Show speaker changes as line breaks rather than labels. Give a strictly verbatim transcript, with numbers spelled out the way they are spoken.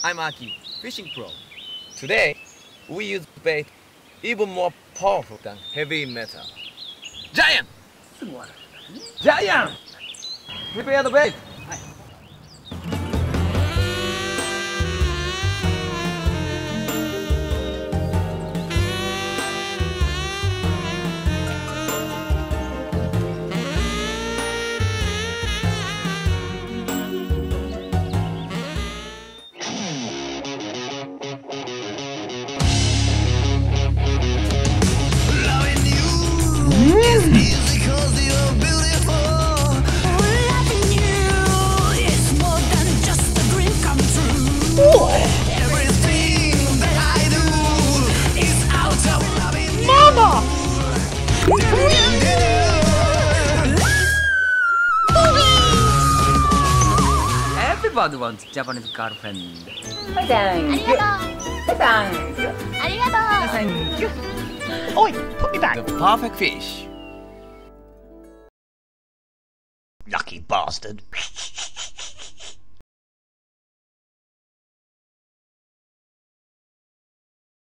I'm Aki, fishing pro. Today, we use bait even more powerful than heavy metal. Giant! Giant! Prepare the bait!
Everybody wants Japanese girlfriend.
Thank you. Thank you.
Thank you.
Oi, put me back.
The perfect fish.
Lucky bastard.